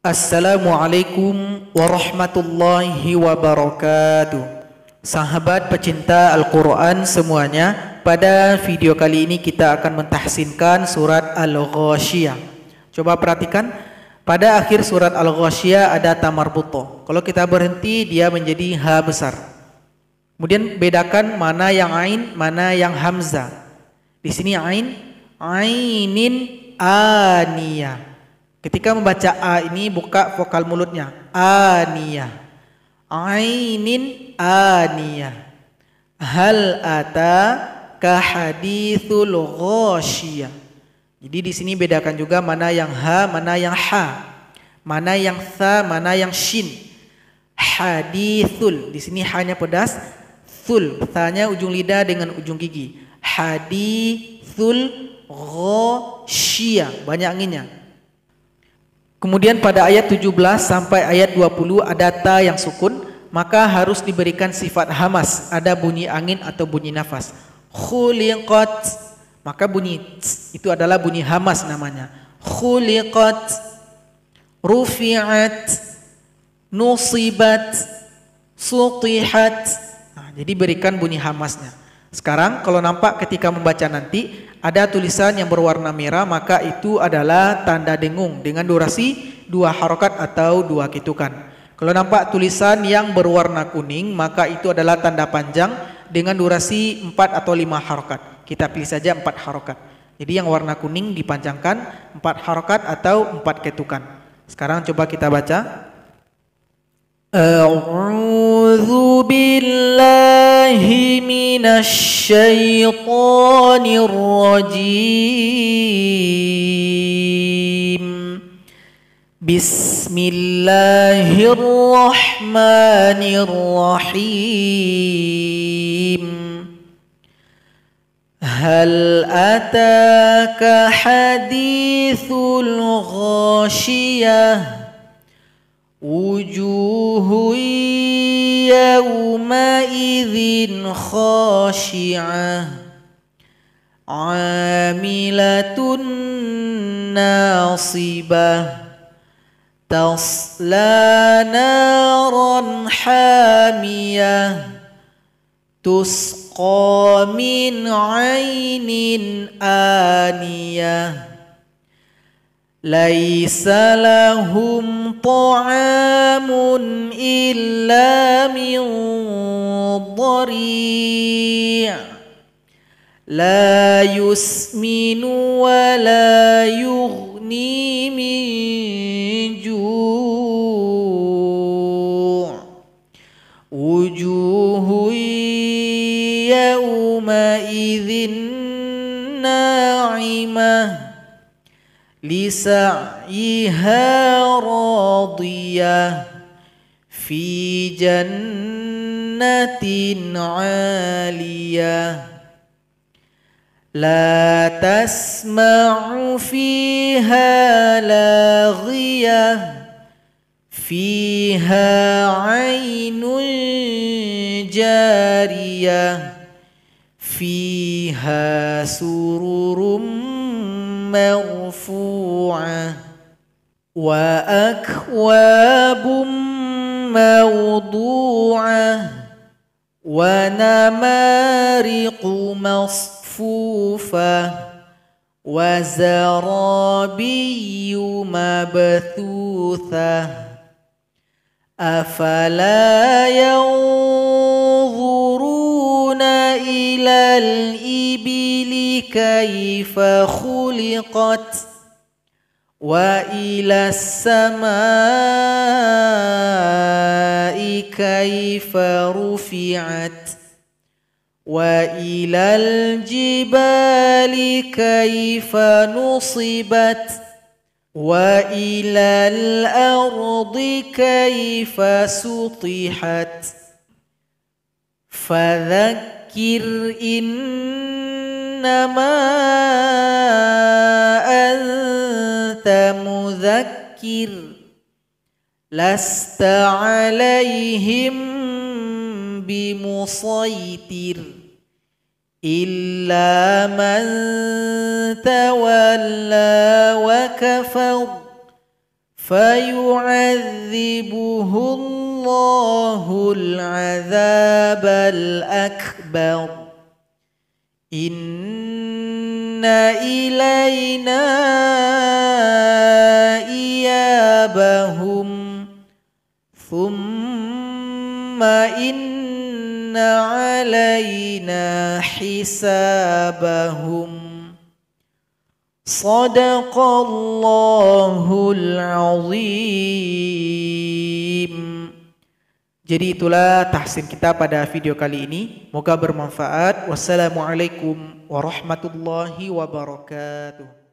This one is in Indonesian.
Assalamualaikum warahmatullahi wabarakatuh. Sahabat pecinta Al-Quran semuanya, pada video kali ini kita akan mentahsinkan surat Al-Ghasyiyah. Coba perhatikan, pada akhir surat Al-Ghasyiyah ada ta marbutoh. Kalau kita berhenti dia menjadi ha besar. Kemudian bedakan mana yang ain, mana yang hamzah. Di sini ain, ainin aniyah. Ketika membaca a ini buka vokal mulutnya, aniyah. Ainin aniyah. Hal ata ka hadithul ghasyiyah. Jadi di sini bedakan juga mana yang ha, mana yang ha. Mana yang tha, mana yang shin. Hadithul. Di sini hanya pedas, thul. Thanya ujung lidah dengan ujung gigi. Hadithul ghasyiyah. Banyak anginnya. Kemudian pada ayat 17 sampai ayat 20 ada ta yang sukun, maka harus diberikan sifat hamas, ada bunyi angin atau bunyi nafas. Khuliqat, maka bunyi itu adalah bunyi hamas namanya. Khuliqat, rufi'at, nusibat, sutihat. Nah, jadi berikan bunyi hamasnya. Sekarang kalau nampak ketika membaca nanti ada tulisan yang berwarna merah, maka itu adalah tanda dengung dengan durasi 2 harokat atau 2 ketukan. Kalau nampak tulisan yang berwarna kuning, maka itu adalah tanda panjang dengan durasi 4 atau 5 harokat. Kita pilih saja 4 harokat. Jadi yang warna kuning dipanjangkan 4 harokat atau 4 ketukan. Sekarang coba kita baca. A'udzu billahi minasy syaithanir rajim. Bismillahirrahmanirrahim. Hal ataka hadithul ghasyiyah. Wujuhu yawma idzin khashi'ah, amilatun nasibah, tasla naran hamiyah, tusqa min ainin aniyah. Laisa lahum ta'amun illa min dhari' la yusminu wa la yughni min ju' wujuhu yawma idzin na'imah lisa'yiha radiyah fi jannatin 'aliyah la tasma'u fiha laghiyah fiha 'ainun jariyah fiha sururum مرفوعة وأكواب موضوعة ونمارق مصفوفة وزرابي مبثوثة أفلا ينظرون إلى الإبل كيف خلقت وإلى السماء كيف رفعت وإلى الجبال كيف نصبت وإلى الأرض كيف سطحت فذكر إنما أنت مذكر لست عليهم بمسيطر إلا من تولى وكفر fayu'adzibuhu Allahul 'adzabal akbar. Inna ilaina iyabahum thumma inna alaina hisabahum. Sadaqallahul azim. Jadi itulah tahsin kita pada video kali ini. Moga bermanfaat. Wassalamualaikum warahmatullahi wabarakatuh.